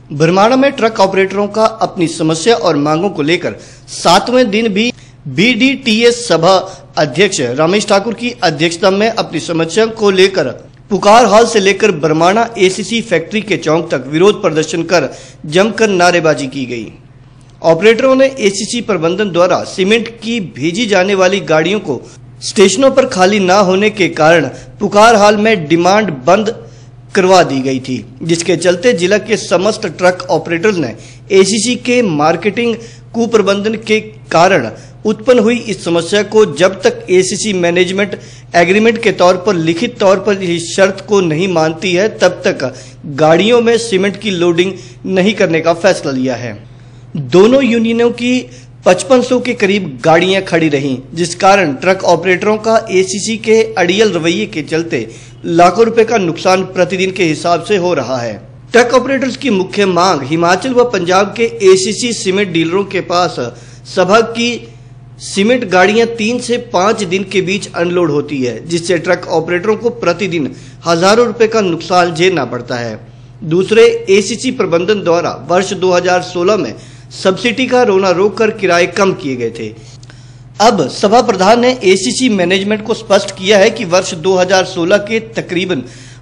बरमाणा में ट्रक ऑपरेटरों का अपनी समस्या और मांगों को लेकर 7वें दिन भी बीडीटीएस सभा अध्यक्ष रमेश ठाकुर की अध्यक्षता में अपनी समस्या को लेकर पुकार हॉल से लेकर बरमाणा एसीसी फैक्ट्री के चौक तक विरोध प्रदर्शन कर जमकर नारेबाजी की गई। ऑपरेटरों ने एसीसी प्रबंधन द्वारा सीमेंट की भेजी जाने वाली गाड़ियों को स्टेशनों पर खाली न होने के कारण पुकार हॉल में डिमांड बंद करवा दी गई थी, जिसके चलते जिला के समस्त ट्रक ऑपरेटर्स ने एसीसी के मार्केटिंग कुप्रबंधन के कारण उत्पन्न हुई इस समस्या को जब तक एसीसी मैनेजमेंट एग्रीमेंट के तौर पर लिखित तौर पर इस शर्त को नहीं मानती है तब तक गाड़ियों में सीमेंट की लोडिंग नहीं करने का फैसला लिया है। दोनों यूनियनों की 5500 के करीब गाड़ियां खड़ी रहीं, जिस कारण ट्रक ऑपरेटरों का एसीसी के अड़ियल रवैये के चलते लाखों रुपए का नुकसान प्रतिदिन के हिसाब से हो रहा है। ट्रक ऑपरेटर्स की मुख्य मांग हिमाचल व पंजाब के एसीसी सीमेंट डीलरों के पास सभा की सीमेंट गाड़ियां 3 से 5 दिन के बीच अनलोड होती है, जिससे ट्रक ऑपरेटरों को प्रतिदिन हजारों रुपए का नुकसान झेलना पड़ता है। दूसरे, एसीसी प्रबंधन द्वारा वर्ष 2016 में सब्सिडी का रोना रोककर किराए कम किए गए थे। अब सभा प्रधान ने एसीसी मैनेजमेंट को स्पष्ट किया है कि वर्ष 2016 के तकरीबन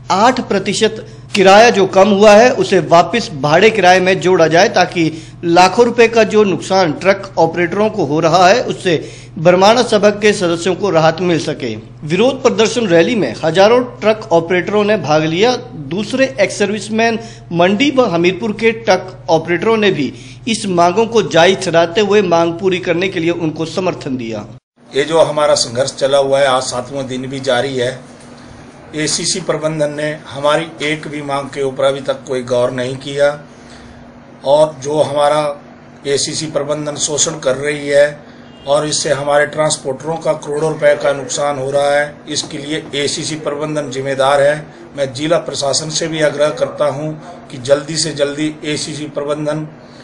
8% किराया जो कम हुआ है उसे वापस भाड़े किराए में जोड़ा जाए, ताकि लाखों रुपए का जो नुकसान ट्रक ऑपरेटरों को हो रहा है उससे बरमाणा सभा के सदस्यों को राहत मिल सके। विरोध प्रदर्शन रैली में हजारों ट्रक ऑपरेटरों ने भाग लिया। दूसरे एक्स सर्विसमैन मंडी व हमीरपुर के ट्रक ऑपरेटरों ने भी इस मांगों को जायज ठहराते हुए मांग पूरी करने के लिए उनको समर्थन दिया। ये जो हमारा संघर्ष चला हुआ है आज 7वां दिन भी जारी है। एसीसी प्रबंधन ने हमारी एक भी मांग के ऊपर अभी तक कोई गौर नहीं किया और जो हमारा एसीसी प्रबंधन शोषण कर रही है और इससे हमारे ट्रांसपोर्टरों का करोड़ों रुपए का नुकसान हो रहा है, इसके लिए एसीसी प्रबंधन जिम्मेदार है। मैं जिला प्रशासन से भी आग्रह करता हूं कि जल्दी से जल्दी एसीसी प्रबंधन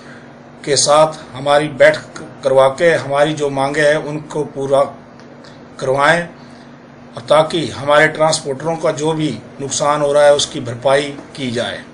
के साथ हमारी बैठक करवा के हमारी जो मांगे हैं उनको पूरा करवाएं और ताकि हमारे ट्रांसपोर्टरों का जो भी नुकसान हो रहा है उसकी भरपाई की जाए।